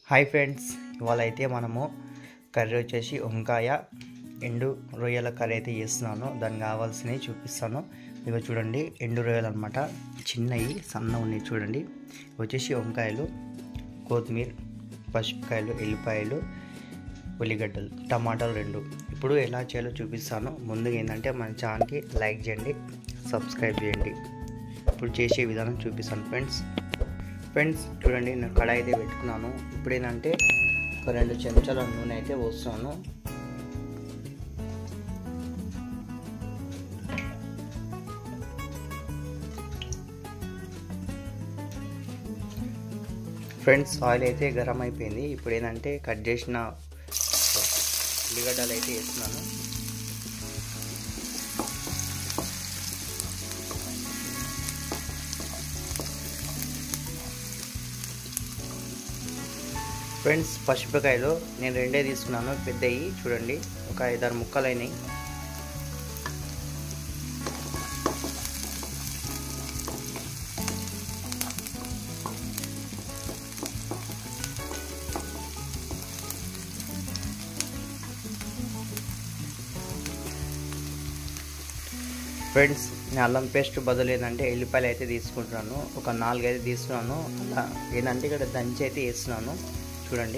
Hi friends, ఇవాళ అయితే మనము కర్రీ వచ్చేసి వంకాయ ఎండు రొయ్యల కర్రీ అయితే చేస్తున్నాను. దానికి కావాల్సినవి చూపిస్తాను. ఇవి చూడండి, ఎండు రొయ్యలు అనమాట. చిన్నవి సన్న ఉన్నాయి చూడండి. వచ్చేసి వంకాయలు, కొత్తిమీర, పచ్చిమిరపకాయలు, ఎల్లిపాయలు, ఉల్లిగడ్డలు, టమాటాలు 2. ఇప్పుడు ఎలా చేయాలో చూపిస్తాను. ముందుగా ఏంటంటే మన ఛానల్కి లైక్ చేయండి, సబ్స్క్రైబ్ చేయండి. ఇప్పుడు చేసే విధానం చూపిస్తాను ఫ్రెండ్స్ చూడండి, నేను కడాయి అయితే పెట్టుకున్నాను. ఇప్పుడు ఏంటంటే ఒక 2 చెంచాల నూనె అయితే పోస్తున్నాను. ఫ్రెండ్స్ ఆయిల్ అయితే గరం అయిపోయింది. ఇప్పుడు ఏంటంటే కట్ చేసిన ఉల్లిగడ్డలు అయితే వేస్తున్నాను. ఫ్రెండ్స్ పచ్చిమిరపకాయలు నేను 2 తీసుకున్నాను, పెద్దవి చూడండి. ఒక 5-6 ముక్కలు అయినాయి. ఫ్రెండ్స్ నేను అల్లం పేస్ట్ బదులు ఏంటంటే ఎల్లిపాయలు అయితే తీసుకుంటున్నాను. ఒక 4 అయితే తీసుకున్నాను. అలా ఏంటంటే ఇక్కడ దంచి అయితే వేస్తున్నాను చూడండి.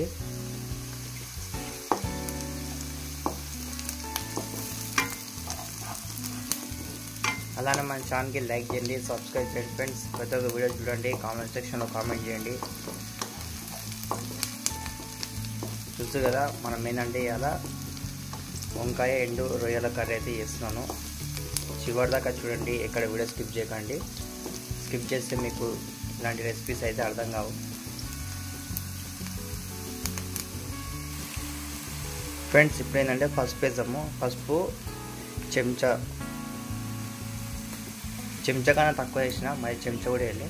అలానే మన ఛానల్కి లైక్ చేయండి, సబ్స్క్రైబ్ చేయండి. ఫ్రెండ్స్ ప్రతి ఒక్క వీడియో చూడండి, కామెంట్ సెక్షన్లో కామెంట్ చేయండి. చూసు కదా, మనం ఏంటంటే ఇలా వంకాయ ఎండు రొయ్యల కర్రీ అయితే చేస్తున్నాను. చివరిదాకా చూడండి, ఎక్కడ వీడియో స్కిప్ చేయకండి. స్కిప్ చేస్తే మీకు ఇలాంటి రెసిపీస్ అయితే అర్థం కావు. ఫ్రెండ్స్ ఇప్పుడు ఏంటంటే పసుపు వేద్దాము. పసుపు చెంచా కన్నా తక్కువ వేసిన, మరి చెంచా కూడా వేయాలి.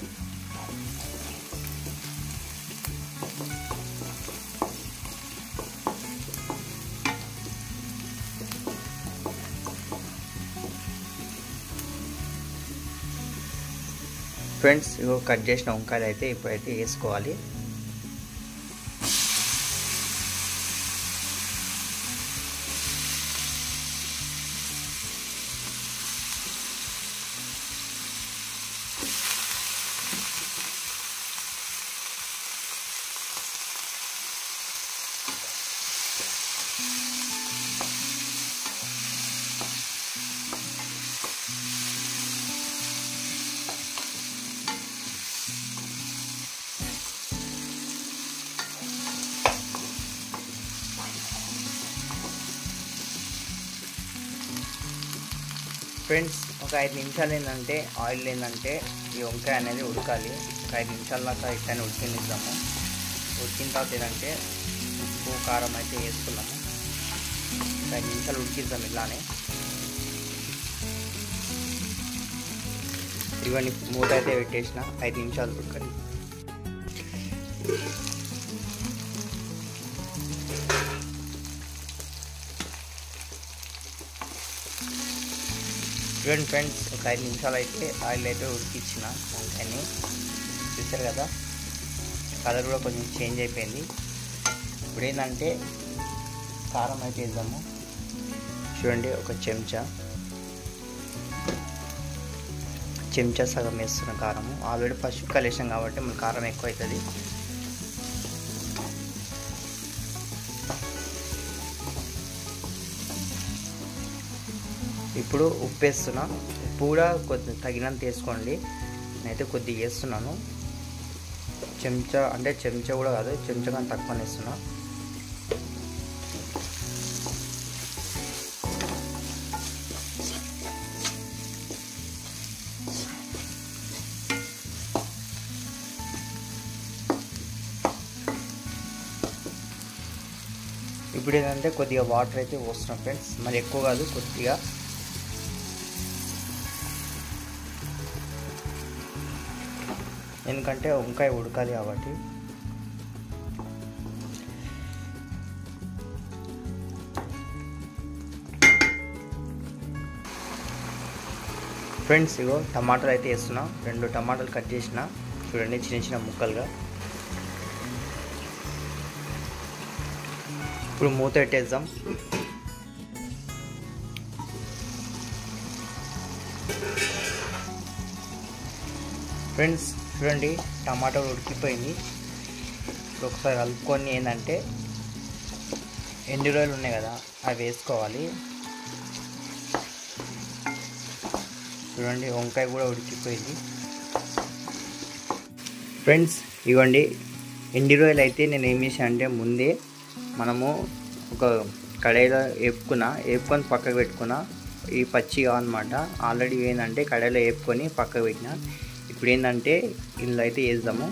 ఫ్రెండ్స్ ఇగో కట్ చేసిన వంకాయలు అయితే ఇప్పుడైతే వేసుకోవాలి. ఫ్రెండ్స్ ఒక 5 నిమిషాలు ఏంటంటే ఆయిల్ ఏంటంటే ఈ వంకాయ అనేది ఉడకాలి. ఒక 5 నిమిషాల దాకా ఇట్లనే ఉడికిద్దాము. ఉడికిన తర్వాత ఏంటంటే ఉప్పు కారం అయితే వేసుకున్నాము. 5 నిమిషాలు ఉడికిద్దాం ఇలానే. ఇవన్నీ మూత అయితే పెట్టేసిన 5 నిమిషాలు ఉడకని. చూడండి ఫ్రెండ్స్, ఒక 5 నిమిషాలు అయితే ఆయిల్ అయితే ఉడికిచ్చిన వంకాయని. చూసారు కదా, కలర్ కూడా కొంచెం చేంజ్ అయిపోయింది. ఇప్పుడు ఏంటంటే కారం అయితే వేద్దాము. చూడండి, ఒక చెంచా సగం వేస్తున్న కారము. ఆల్రెడీ పచ్చిమిరపకాయలు వేసాం కాబట్టి మన కారం ఎక్కువ అవుతుంది. ఇప్పుడు ఉప్పు వేస్తున్నా. ఉప్పు కూడా కొద్ది తగినంత వేసుకోండి. నేనైతే కొద్దిగా వేస్తున్నాను. చెంచా కూడా కాదు, చెంచా కానీ తక్కువ వేస్తున్నా. ఇప్పుడు ఏంటంటే కొద్దిగా వాటర్ అయితే పోస్తున్నాం ఫ్రెండ్స్, మరి ఎక్కువ కాదు, కొద్దిగా. ఎందుకంటే వంకాయ ఉడకాలి కాబట్టి. ఫ్రెండ్స్ ఇగో టమాటాలు అయితే వేస్తున్నా. 2 టమాటాలు కట్ చేసిన చూడండి, చిన్న చిన్న ముక్కలుగా. ఇప్పుడు మూత పెట్టేద్దాం. ఫ్రెండ్స్ చూడండి, టమాటా ఉడికిపోయింది. ఇప్పుడు ఒకసారి కలుపుకొని ఏంటంటే ఎండు రొయ్యలు ఉన్నాయి కదా అవి వేసుకోవాలి. చూడండి వంకాయ కూడా ఉడికిపోయింది. ఫ్రెండ్స్ ఇవ్వండి ఎండు రొయ్యలు అయితే నేను ఏం చేశాను అంటే ముందే మనము ఒక కడాయిలో వేపుకొని పక్కకు పెట్టుకున్న ఈ పచ్చిగా అనమాట. ఆల్రెడీ ఏంటంటే కడాయిలో వేపుకొని పక్కకు పెట్టిన. ఇప్పుడు ఏంటంటే ఇందులో అయితే వేద్దాము.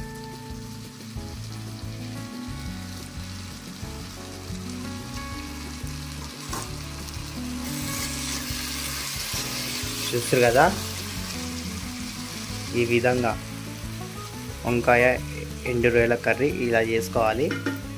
చూస్తారు కదా, ఈ విధంగా వంకాయ ఎండు రొయ్యల కర్రీ ఇలా చేసుకోవాలి.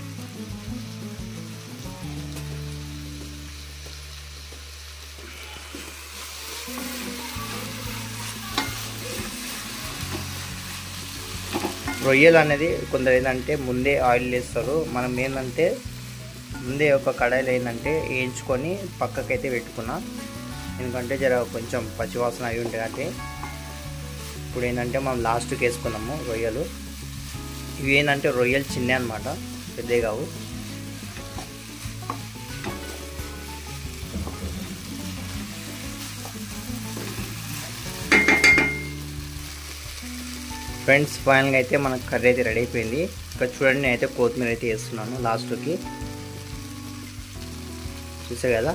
రొయ్యలు అనేది కొందరు ఏంటంటే ముందే ఆయిల్ వేస్తారు. మనం ఏంటంటే ముందే ఒక కడాయిలో ఏంటంటే వేయించుకొని పక్కకైతే పెట్టుకున్నా, ఎందుకంటే జర కొంచెం పచ్చివాసన అవి ఉంటాయి. అంటే ఇప్పుడు ఏంటంటే మనం లాస్ట్కి వేసుకున్నాము రొయ్యలు. ఇవి ఏంటంటే రొయ్యలు చిన్న అనమాట, పెద్దవి కావు. ఫ్రెండ్స్ ఫైనల్గా అయితే మనకు కర్రీ అయితే రెడీ అయిపోయింది. ఇక్కడ చూడండి నేనైతే కొత్తిమీర అయితే వేస్తున్నాను లాస్ట్కి. చూసారు కదా,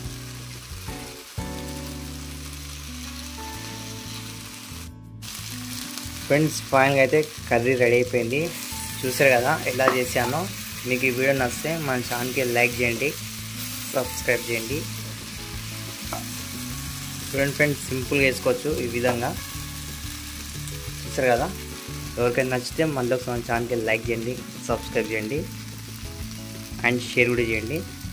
ఫ్రెండ్స్ ఫైనల్గా అయితే కర్రీ రెడీ అయిపోయింది. చూసారు కదా ఎలా చేశానో. మీకు ఈ వీడియో నచ్చితే మన ఛానల్కి లైక్ చేయండి, సబ్స్క్రైబ్ చేయండి. చూడండి ఫ్రెండ్స్ సింపుల్గా వేసుకోవచ్చు ఈ విధంగా. చూసారు కదా, ఎవరికైనా నచ్చితే మళ్ళీ మన ఛానల్కి లైక్ చేయండి, సబ్స్క్రైబ్ చేయండి అండ్ షేర్ కూడా చేయండి.